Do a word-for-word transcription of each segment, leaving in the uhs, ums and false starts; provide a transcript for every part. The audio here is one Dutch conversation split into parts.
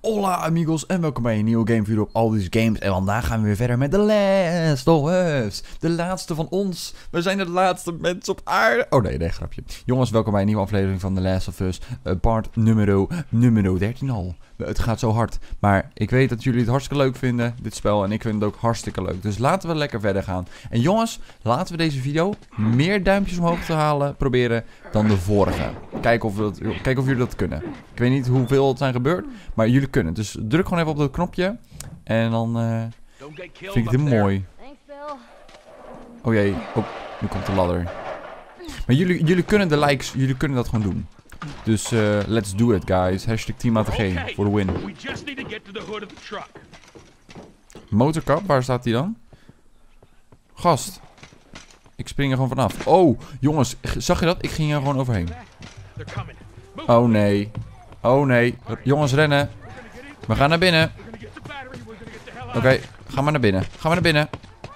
Hola amigos en welkom bij een nieuwe gamevideo op Aldis Games. En vandaag gaan we weer verder met The Last of Us. De laatste van ons. We zijn de laatste mensen op aarde. Oh nee, nee, grapje. Jongens, welkom bij een nieuwe aflevering van The Last of Us. Uh, part numero, numero dertien al. Het gaat zo hard. Maar ik weet dat jullie het hartstikke leuk vinden, dit spel. En ik vind het ook hartstikke leuk. Dus laten we lekker verder gaan. En jongens, laten we deze video meer duimpjes omhoog te halen proberen dan de vorige. Kijk of, we dat, kijk of jullie dat kunnen. Ik weet niet hoeveel het zijn gebeurd, maar jullie kunnen. Dus druk gewoon even op dat knopje. En dan uh, vind ik het mooi. Oh jee, oh, nu komt de ladder. Maar jullie, jullie kunnen de likes, jullie kunnen dat gewoon doen. Dus uh, let's do it guys. Hashtag Team A T G voor de win. Motorkap, waar staat die dan? Gast. Ik spring er gewoon vanaf. Oh, jongens, zag je dat? Ik ging er gewoon overheen. Oh nee. Oh nee. Jongens, rennen. We gaan naar binnen. Oké, okay, ga maar naar binnen. Ga maar naar binnen.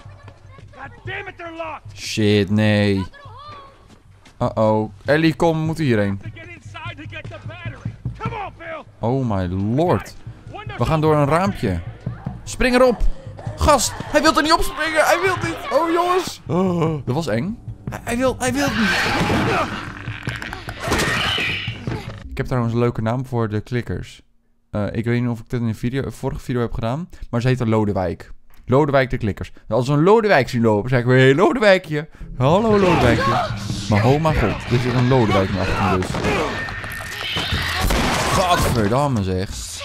Shit, nee. Uh-oh. Ellie, kom, we moeten hierheen. Oh my lord. We gaan door een raampje. Spring erop. Gast, hij wil er niet opspringen. Hij wil niet. Oh jongens. Oh, dat was eng. Hij, hij wil, hij wil niet. Ik heb trouwens een leuke naam voor de klikkers. Uh, ik weet niet of ik dit in een video, een vorige video heb gedaan. Maar ze heet Lodewijk. Lodewijk de klikkers. Als we een Lodewijk zien lopen, zeggen we: hé, hey, Lodewijkje. Hallo Lodewijkje. Maar oh mijn god, er zit een Lodewijk naar achter me dus. Godverdamme zeg.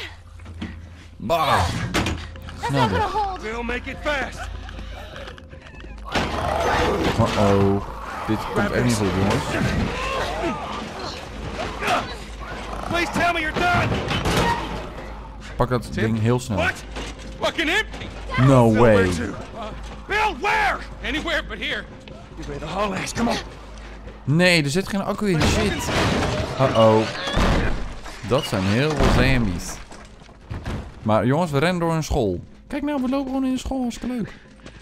Bah. Nou dus. Uh oh. Dit komt echt niet goed, jongens. Pak dat ding heel snel. No way. Nee, er zit geen accu in. Shit. Uh oh. Dat zijn heel veel zombies. Maar jongens, we rennen door een school. Kijk nou, we lopen gewoon in een school. Hartstikke leuk.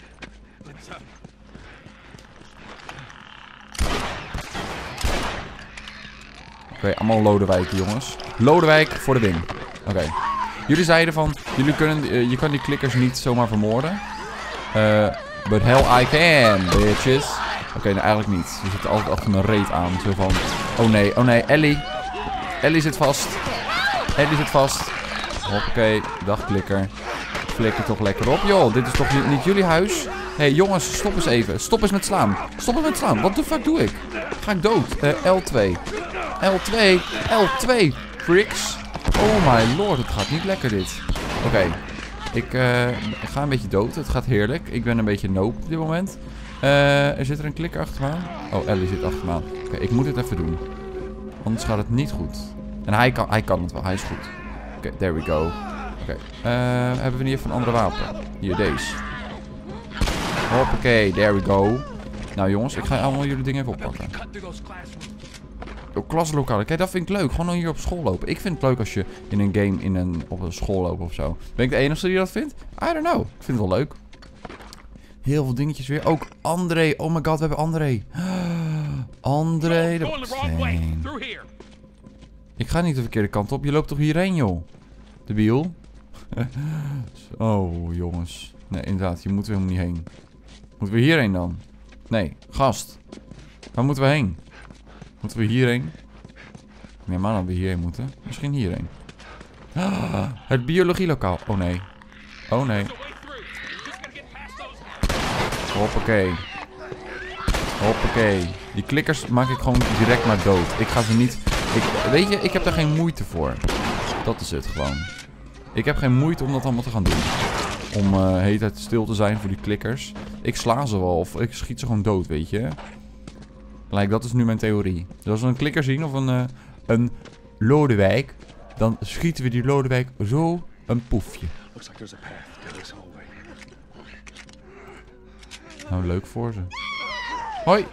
Oké, okay, allemaal Lodewijken, jongens. Lodewijk voor de win. Oké. Okay. Jullie zeiden van, jullie kunnen, uh, je kan die klikkers niet zomaar vermoorden. Uh, but hell I can, bitches. Oké, okay, nou eigenlijk niet. Je zit altijd achter mijn reet aan. Zo van, oh nee, oh nee, Ellie. Ellie zit vast. Ellie zit vast. Hoppakee, dag klikker. Flikker toch lekker op. Joh, dit is toch niet, niet jullie huis? Hé hey, jongens, stop eens even. Stop eens met slaan. Stop eens met slaan. Wat de fuck doe ik? Ga ik dood? Uh, L twee. L twee. L twee. Pricks. Oh my lord, het gaat niet lekker dit. Oké. Okay. Ik, uh, ik ga een beetje dood. Het gaat heerlijk. Ik ben een beetje noob op dit moment. Uh, er zit er een klikker achter me aan. Oh, Ellie zit achter me aan. Oké, okay, ik moet het even doen. Anders gaat het niet goed. En hij kan, hij kan het wel. Hij is goed. Oké, okay, there we go. Oké. Okay. Uh, hebben we niet even een andere wapen? Hier, deze. Hoppakee, there we go. Nou jongens, ik ga allemaal jullie dingen even oppakken. Oh, klaslokalen. Kijk, dat vind ik leuk. Gewoon hier op school lopen. Ik vind het leuk als je in een game in een, op een school loopt of zo. Ben ik de enige die dat vindt? I don't know. Ik vind het wel leuk. Heel veel dingetjes weer. Ook André. Oh my god, we hebben André. André. De ik ga niet de verkeerde kant op. Je loopt toch hierheen, joh. Debiel. Oh, jongens. Nee, inderdaad. Hier moeten we helemaal niet heen. Moeten we hierheen dan? Nee, gast. Waar moeten we heen? Moeten we hierheen? Nee, maar dat we hierheen moeten. Misschien hierheen. Ah, het biologielokaal. Oh nee. Oh nee. Hoppakee. Hoppakee. Die klikkers maak ik gewoon direct maar dood. Ik ga ze niet... Ik, weet je, ik heb daar geen moeite voor. Dat is het gewoon. Ik heb geen moeite om dat allemaal te gaan doen. Om uh, de hele tijd stil te zijn voor die klikkers. Ik sla ze wel of ik schiet ze gewoon dood, weet je. Like, dat is nu mijn theorie. Dus als we een klikker zien of een, uh, een Lodewijk, dan schieten we die Lodewijk zo een poefje. Nou, leuk voor ze. Hoi!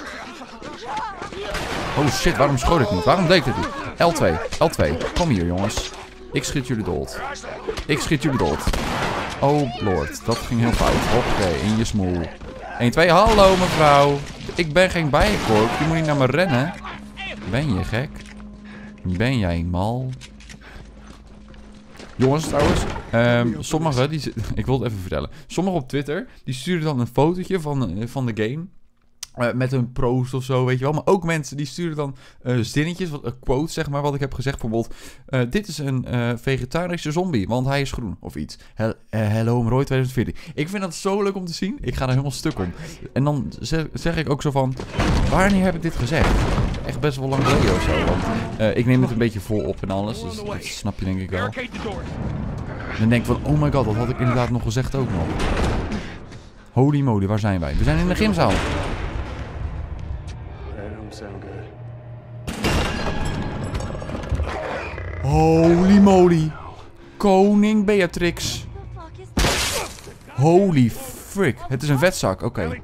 Oh shit, waarom schoot ik niet? Waarom deed ik dit niet? L twee, L twee, kom hier jongens. Ik schiet jullie dood. Ik schiet jullie dood. Oh lord, dat ging heel fout. Oké, in je smoel. één, twee, hallo mevrouw. Ik ben geen bijenkorf. Je moet niet naar me rennen. Ben je gek? Ben jij mal? Jongens, trouwens, um, sommigen, die, ik wil het even vertellen. Sommigen op Twitter, die sturen dan een fotootje van, uh, van de game. Uh, met een proost of zo, weet je wel. Maar ook mensen die sturen dan uh, zinnetjes, wat, uh, quotes zeg maar, wat ik heb gezegd. Bijvoorbeeld, uh, dit is een uh, vegetarische zombie, want hij is groen. Of iets. He uh, hello, Roy twintig veertien. Ik vind dat zo leuk om te zien. Ik ga er helemaal stuk om. En dan zeg, zeg ik ook zo van, wanneer heb ik dit gezegd? Echt best wel lang geleden of zo. Want uh, ik neem het een beetje vol op en alles. Dus dat snap je denk ik wel. En dan denk ik van, oh my god, dat had ik inderdaad nog gezegd ook nog. Holy moly, waar zijn wij? We zijn in de gymzaal. Holy moly. Koning Beatrix. Holy frick. Het is een vetzak, oké. Okay.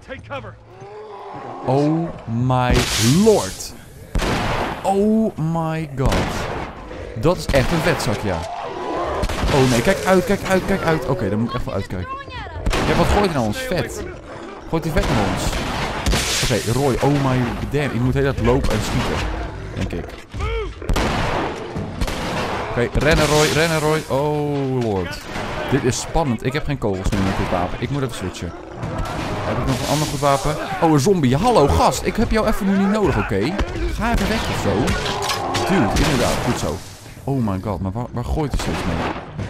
Oh my lord. Oh my god. Dat is echt een vetzak, ja. Oh nee, kijk uit, kijk uit, kijk uit. Oké, okay, daar moet ik echt wel uitkijken. Ja, wat gooit hij nou ons? Vet. Gooit hij vet naar ons? Oké, okay, Roy, oh my damn. Ik moet heel hard lopen en schieten. Denk ik. Oké, okay, rennen Roy, rennen Roy. Oh lord. Dit is spannend. Ik heb geen kogels meer met dit wapen. Ik moet even switchen. Heb ik nog een ander goed wapen? Oh, een zombie. Hallo gast. Ik heb jou even nu niet nodig, oké? Okay? Ga even weg of zo. Dude, inderdaad. Goed zo. Oh my god, maar waar, waar gooit hij steeds mee?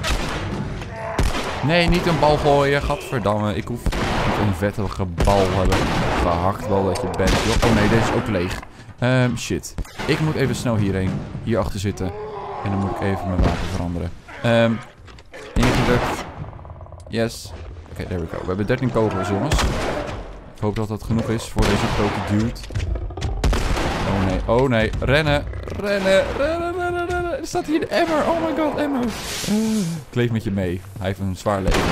Nee, niet een bal gooien. Gadverdamme. Ik hoef niet een vettige bal hebben. Gehakt wel dat je bent, joh. Oh nee, deze is ook leeg. Um, shit. Ik moet even snel hierheen. Hierachter zitten. En dan moet ik even mijn wapen veranderen. Um, ingedrukt. Yes. Oké, okay, there we go. We hebben dertien kogels, jongens. Ik hoop dat dat genoeg is voor deze grote dude. Oh nee, oh nee. Rennen, rennen, rennen, rennen, rennen. Er staat hier de emmer. Oh my god, emmer. Uh, ik leef met je mee. Hij heeft een zwaar leven.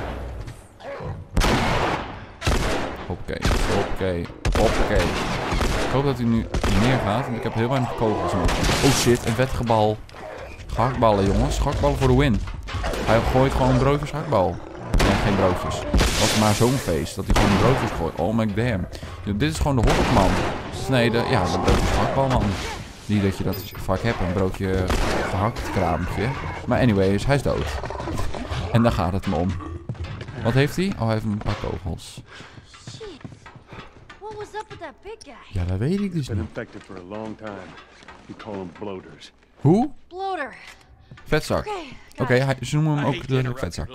Hoppakee, hoppakee, hoppakee. Ik hoop dat hij nu neergaat, want ik heb heel weinig kogels nog. Oh shit, een vettige bal. Gehaktballen, jongens. Gehaktballen voor de win. Hij gooit gewoon broodjes hakbal. Nee, geen broodjes. Het was maar zo'n feest dat hij gewoon broodjes gooit. Oh my damn. Dit is gewoon de horrorman. Nee, de, ja, de broodjes hakbalman. Niet dat je dat vaak hebt, een broodje gehakt kraampje. Maar anyways, hij is dood. En daar gaat het me om. Wat heeft hij? Oh, hij heeft een paar kogels. Ja, dat weet ik dus niet. Hoe? Vetzak. Oké, okay, ze noemen hem ook de vetzak.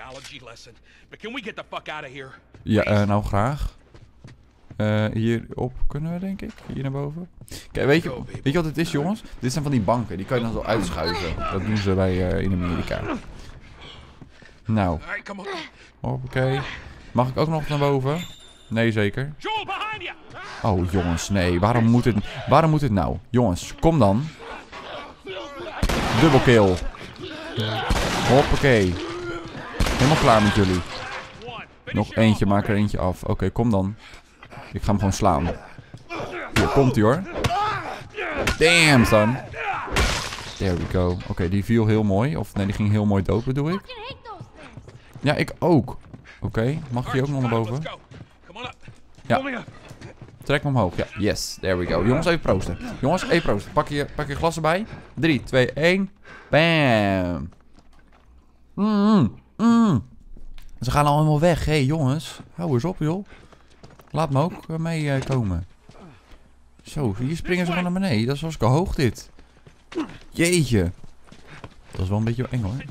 Ja, uh, nou graag. Uh, hierop kunnen we, denk ik. Hier naar boven. Kijk, weet je, weet je wat het is, jongens? Dit zijn van die banken. Die kan je dan zo uitschuiven. Dat doen ze bij uh, in Amerika. Nou. Oké. Mag ik ook nog naar boven? Nee, zeker. Oh, jongens, nee. Waarom moet het, waarom moet het nou? Jongens, kom dan. Dubbelkill. Hoppakee. Helemaal klaar met jullie. Nog eentje, maak er eentje af. Oké, okay, kom dan. Ik ga hem gewoon slaan. Hier, komt hij hoor. Damn, son. There we go. Oké, okay, die viel heel mooi. Of nee, die ging heel mooi dood, bedoel ik. Ja, ik ook. Oké, okay, mag je ook nog naar boven? Ja. Trek me omhoog. Ja, yes. There we go. Jongens, even proosten. Jongens, even proosten. Pak je, pak je glas erbij. drie, twee, één. Bam. Mm, mm. Ze gaan allemaal weg. Hé, hey, jongens. Hou eens op, joh. Laat me ook mee uh, komen. Zo, hier springen ze gewoon naar beneden. Dat is hartstikke hoog, dit. Jeetje. Dat is wel een beetje eng, hoor.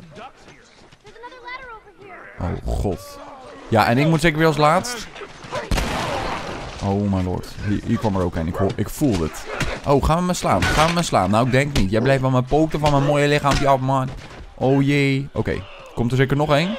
Oh, god. Ja, en ik moet zeker weer als laatst. Oh my lord. Hier, hier kwam er ook een. Ik, ik voel het. Oh, gaan we me slaan? Gaan we me slaan? Nou, ik denk niet. Jij blijft van mijn poten van mijn mooie lichaampje af, man. Oh jee. Oké. Okay. Komt er zeker nog één?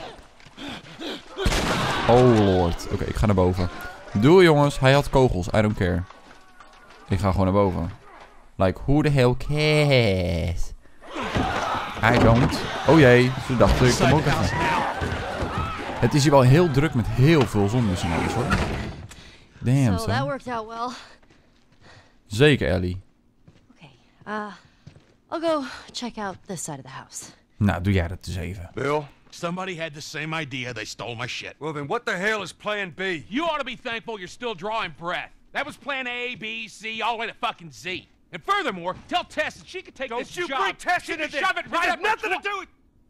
Oh lord. Oké, okay, ik ga naar boven. Doei jongens. Hij had kogels. I don't care. Ik ga gewoon naar boven. Like, who the hell cares? I don't. Oh jee. Ze dachten, ik kom ook even. Het is hier wel heel druk met heel veel zombies en alles, hoor. Damn, so that worked out well. Zeker, Ellie. Okay, uh, I'll go check out this side of the house. Nou, doe jij dat dus even. Bill, somebody had the same idea. They stole my shit. Well, then what the hell is Plan B? You ought to be thankful you're still drawing breath. That was Plan A, B, C, all the way to fucking Z. And furthermore, tell Tess that she could take Don't this you job. bring Tess she into can this. shove it right it up has nothing her to do with...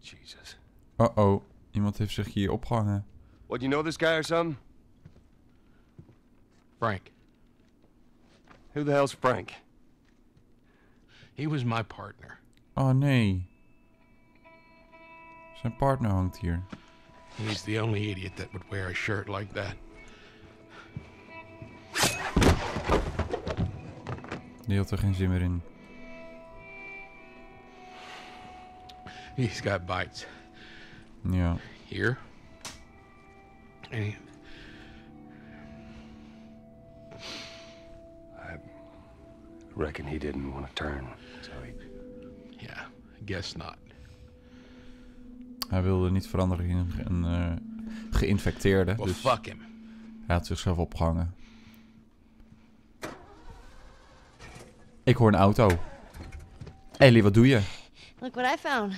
Jesus. Uh-oh. Iemand heeft zich hier opgehangen. What, you know this guy or something? Frank. Who the hell's Frank? He was my partner. Oh nee. Zijn partner hangt hier. He's the only idiot that would wear a shirt like that. Die had er geen zin meer in. He's got bites. Ja. Here. And he, I reckon he didn't want to turn, so he... yeah, I guess not. Hij wilde niet veranderen in een, een uh, geïnfecteerde. Well, Dus fuck him. hij had zichzelf opgehangen. Ik hoor een auto. Ellie, wat doe je? Look what I found.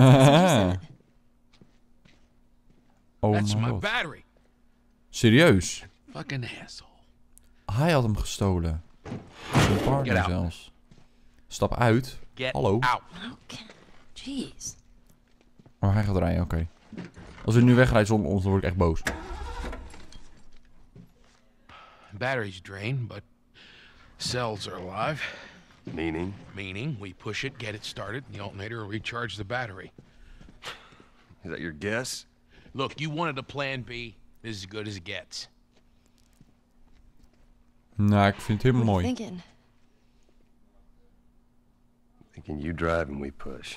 Oh That's my my god. battery. Serieus? Fucking asshole. Hij had hem gestolen. Zijn Get partner out. zelfs. Stap uit. Get Hallo. out. Okay. Jeez. Oh, hij gaat rijden, oké. Okay. Als hij nu wegrijdt zonder ons, dan word ik echt boos. Battery's drained, but cells are alive. Meaning? Meaning, we push it, get it started, and the alternator will recharge the battery. Is that your guess? Look, you wanted a plan B. This is as good as it gets. Nou, ik vind het helemaal What are you mooi. thinking? Thinking you drive and we push.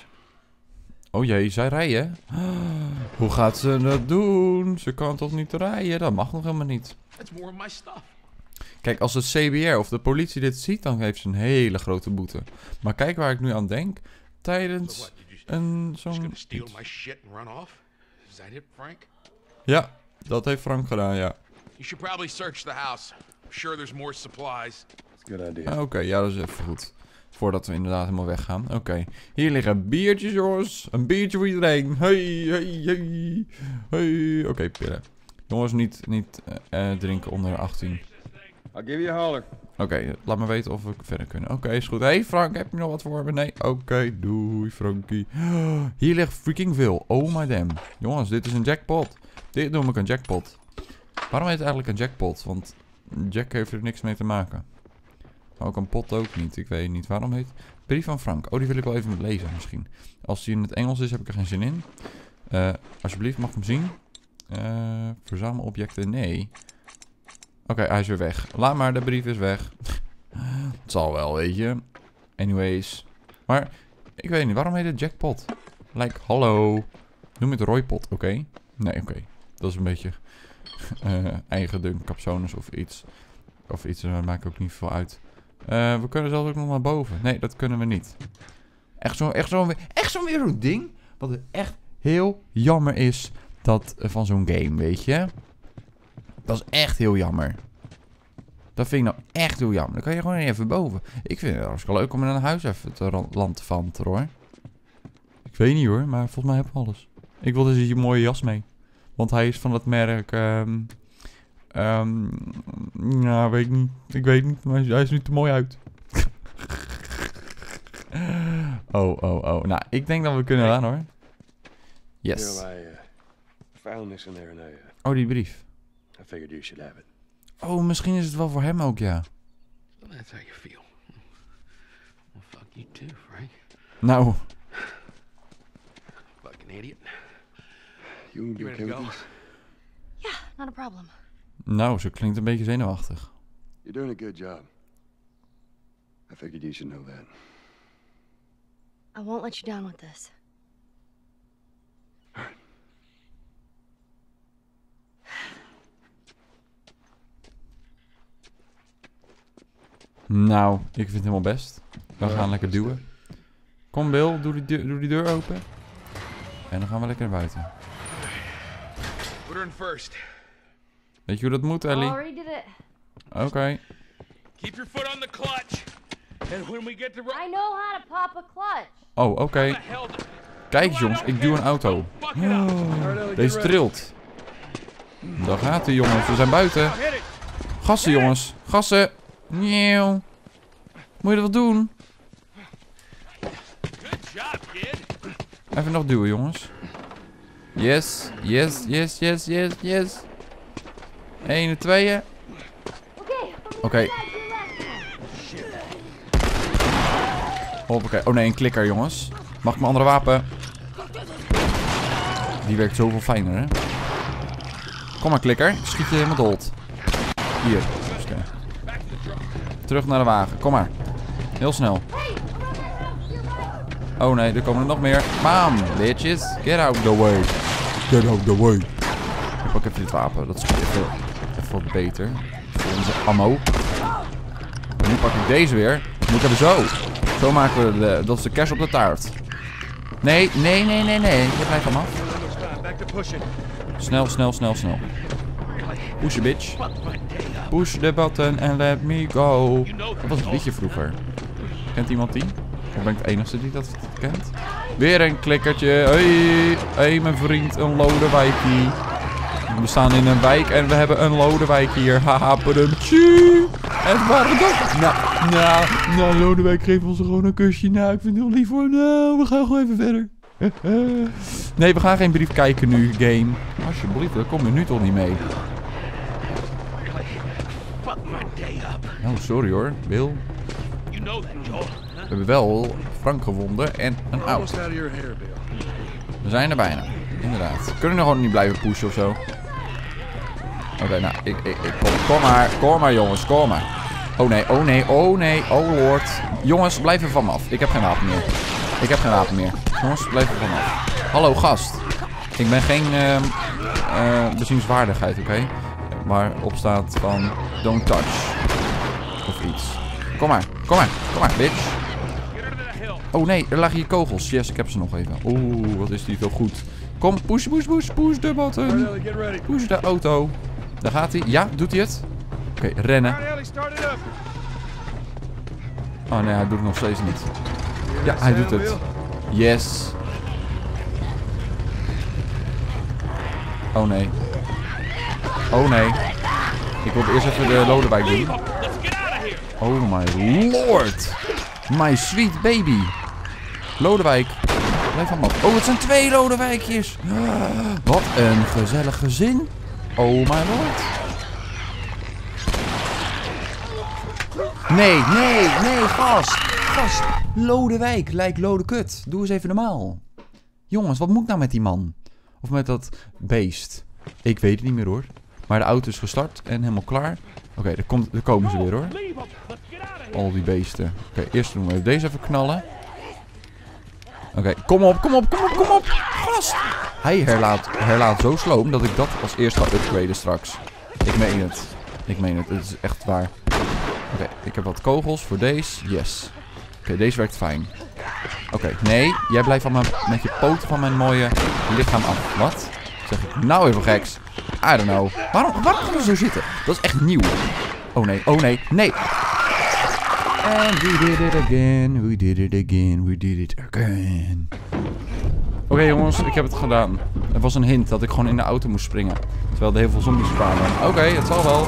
Oh jee, zij rijden? Hoe gaat ze dat doen? Ze kan toch niet rijden? Dat mag nog helemaal niet. That's more of my stuff. Kijk, als het C B R of de politie dit ziet, dan heeft ze een hele grote boete. Maar kijk waar ik nu aan denk. So Tijdens what, you just, een just zo'n... gonna steal my shit and run off? Is that it, Frank? Ja, dat heeft Frank gedaan, ja. You should probably search the house. I'm sure there's more supplies. It's a good idea. Oké, okay, ja, dat is even goed. Voordat we inderdaad helemaal weggaan. Oké, okay. Hier liggen biertjes, jongens. Een biertje voor iedereen. Hey, hey, hey. Hey. Oké, okay, pillen. Jongens, niet, niet uh, uh, drinken onder achttien. I'll give you a holler. Oké, okay, laat me weten of we verder kunnen. Oké, okay, is goed. Hey Frank, heb je nog wat voor me? Nee? Oké, okay, doei Frankie. Hier ligt freaking veel. Oh my damn. Jongens, dit is een jackpot. Dit noem ik een jackpot. Waarom heet het eigenlijk een jackpot? Want Jack heeft er niks mee te maken. Ook een pot ook niet. Ik weet niet waarom heet. Brief van Frank. Oh, die wil ik wel even lezen misschien. Als die in het Engels is, heb ik er geen zin in. Uh, alsjeblieft, mag ik hem zien? Uh, verzamel objecten. Nee. Oké, okay, hij is weer weg. Laat maar, de brief is weg. Het zal wel, weet je. Anyways. Maar, ik weet niet. Waarom heet het jackpot? Like, hallo. Noem het rooipot, oké? Okay? Nee, oké. Okay. Dat is een beetje uh, eigen dunk, capsones of iets. Of iets, dat maakt ook niet veel uit. Uh, we kunnen zelfs ook nog naar boven. Nee, dat kunnen we niet. Echt zo'n echt zo, echt zo weer zo'n ding. Wat er echt heel jammer is dat, uh, van zo'n game, weet je. Dat is echt heel jammer. Dat vind ik nou echt heel jammer. Dan kan je gewoon even boven. Ik vind het hartstikke leuk om in een huis even te land te vanteren, hoor. Ik weet niet hoor, maar volgens mij heb ik alles. Ik wil dus hier een mooie jas mee. Want hij is van het merk... Um, um, nou, weet ik niet. Ik weet niet, maar hij is nu te mooi uit. oh, oh, oh. Nou, ik denk dat we kunnen gaan, hoor. Yes. You know, I uh, found this in there and I, uh, oh, die brief. I figured you should have it. Oh, misschien is het wel voor hem ook, ja. That's how you feel. Well, fuck you too, Frank. Nou. Fucking idiot. You You ready to go? Yeah, not a problem. Nou, ze klinkt een beetje zenuwachtig. You're doing a good job. I figured you should know that. I won't let you down with this. Nou, ik vind het helemaal best. We gaan lekker duwen. Kom Bill, doe die, deur, doe die deur open. En dan gaan we lekker naar buiten. Put her in first. Weet je hoe dat moet, Ellie? Already did it. Oké. Okay. Keep your foot on the clutch. And when we get to... I know how to pop a clutch. Oh, oké. Okay. Kijk eens, jongens, ik duw een auto. Oh, deze trilt. Daar gaat hij, jongens. We zijn buiten. Gassen, jongens. Gassen. Nieuw. Moet je dat wel doen? Even nog duwen, jongens. Yes, yes, yes, yes, yes, yes. Eén en tweeën. Oké. Okay. Hoppakee. Oh nee, een klikker, jongens. Mag ik mijn andere wapen? Die werkt zoveel fijner, hè? Kom maar, klikker. Schiet je helemaal dood. Hier. Okay. Terug naar de wagen. Kom maar. Heel snel. Oh nee, er komen er nog meer. Bam, bitches. Get out the way. Get out the way. Ik pak even dit wapen. Dat is even, even wat beter. Voor onze ammo. En nu pak ik deze weer. Moet ik hebben zo. Zo maken we de... Dat is de kers op de taart. Nee, nee, nee, nee, nee. Je blijft van af. Snel, snel, snel, snel. Push bitch. Push the button and let me go. Dat was het liedje vroeger. Kent iemand die? Of ben ik de enige die dat kent? Weer een klikkertje. Hey, hey mijn vriend, een Lodewijkie. We staan in een wijk en we hebben een Lodewijk hier. Haha, padumtje. En waarom dat? Nou, nou, nou, Lodewijk geeft ons gewoon een kusje. Nou, ik vind het heel lief hoor. Nou, we gaan gewoon even verder. Nee, we gaan geen brief kijken nu, game. Alsjeblieft, daar kom je nu toch niet mee. Oh, sorry hoor, Bill. We hebben wel Frank gevonden en een auto. We zijn er bijna, inderdaad. We kunnen nog gewoon niet blijven pushen of zo. Oké, okay, nou, ik, ik, ik kom, kom maar, kom maar jongens, kom maar. Oh nee, oh nee, oh nee, oh lord. Jongens, blijf er van me af. Ik heb geen wapen meer. Ik heb geen wapen meer. Jongens, blijf er van me af. Hallo gast. Ik ben geen uh, uh, bezienswaardigheid, oké? Okay? Waarop staat van don't touch. Of iets. Kom maar, kom maar, kom maar, bitch. Oh nee, er lagen hier kogels. Yes, ik heb ze nog even. Oeh, wat is die veel goed. Kom, push, push, push, push de button. Push de auto. Daar gaat hij. Ja, doet hij het? Oké, okay, rennen. Oh nee, hij doet het nog steeds niet. Ja, hij doet het. Yes. Oh nee. Oh nee. Ik wil eerst even de Lodewijk doen. Oh my lord. My sweet baby. Lodewijk. Blijf van af. Oh, het zijn twee Lodewijkjes. Wat een gezellig gezin. Oh my lord. Nee, nee, nee, gast. Gast. Lodewijk lijkt Lodekut. Doe eens even normaal. Jongens, wat moet ik nou met die man? Of met dat beest? Ik weet het niet meer hoor. Maar de auto is gestart en helemaal klaar. Oké, okay, daar, daar komen ze weer hoor. Al die beesten. Oké, okay, eerst doen we even deze even knallen. Oké, okay, kom op, kom op, kom op, kom op. Gast! Hij herlaat, herlaat zo sloom dat ik dat als eerste ga upgraden straks. Ik meen het. Ik meen het. Het is echt waar. Oké, okay, ik heb wat kogels voor deze. Yes. Oké, okay, deze werkt fijn. Oké, okay, nee. Jij blijft van mijn, met je poten van mijn mooie lichaam af. Wat? Zeg ik nou even geks? I don't know. Waarom, waarom gaan we zo zitten? Dat is echt nieuw. Oh nee, oh nee, nee. And we did it again, we did it again, we did it again. Oké okay, jongens, ik heb het gedaan. Het was een hint dat ik gewoon in de auto moest springen. Terwijl er heel veel zombies kwamen. Oké, okay, het zal wel.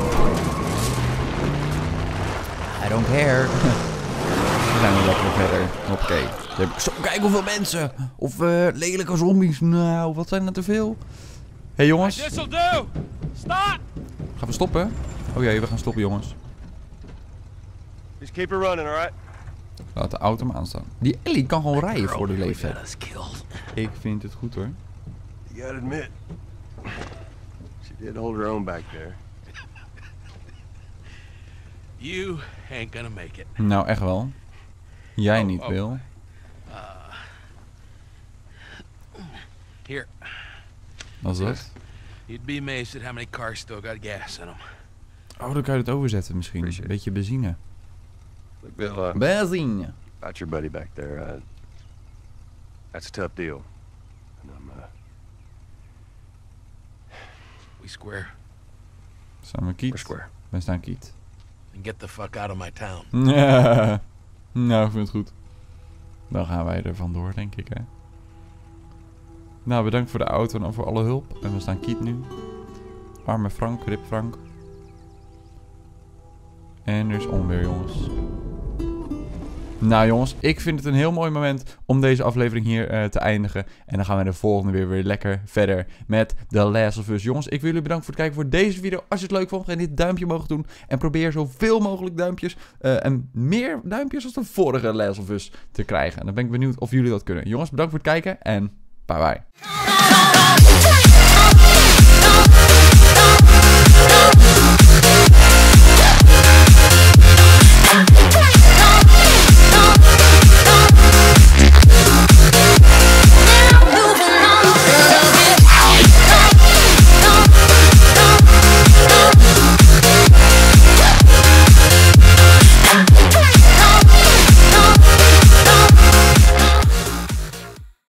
I don't care. We zijn weer lekker verder. Oké. Okay. Zo, kijk hoeveel mensen. Of uh, lelijke zombies. Nou, wat zijn er te veel? Hé hey, jongens. Gaan we stoppen? Oh jee, we gaan stoppen jongens. Just keep it running, alright? Laat de auto maar aanstaan. Die Ellie kan gewoon rijden voor de leeftijd. Ik vind het goed hoor. You gotta admit, she did hold her own back there. You ain't gonna make it. Nou, echt wel. Jij oh, niet, oh. Bill. Uh, here. Wat is dat? You'd be amazed at how many cars still got gas in them. Oh, dan kan je het overzetten misschien. Een beetje benzine. Look, Bill, uh, Benzine. about your buddy back there, uh, that's a tough deal. And I'm, uh... We square. Staan we Kiet? We're square. Wij staan Kiet. And get the fuck out of my town. Ja. Nou, ik vind het goed. Dan gaan wij er vandoor, denk ik, hè. Nou, bedankt voor de auto en voor alle hulp. En we staan Kiet nu. Arme Frank, Rip Frank. En er is onweer, jongens. Nou jongens, ik vind het een heel mooi moment om deze aflevering hier uh, te eindigen. En dan gaan we de volgende weer weer lekker verder met The Last of Us. Jongens, ik wil jullie bedanken voor het kijken voor deze video. Als je het leuk vond, ga je dit duimpje mogen doen. En probeer zoveel mogelijk duimpjes uh, en meer duimpjes als de vorige Last of Us te krijgen. En dan ben ik benieuwd of jullie dat kunnen. Jongens, bedankt voor het kijken en bye bye.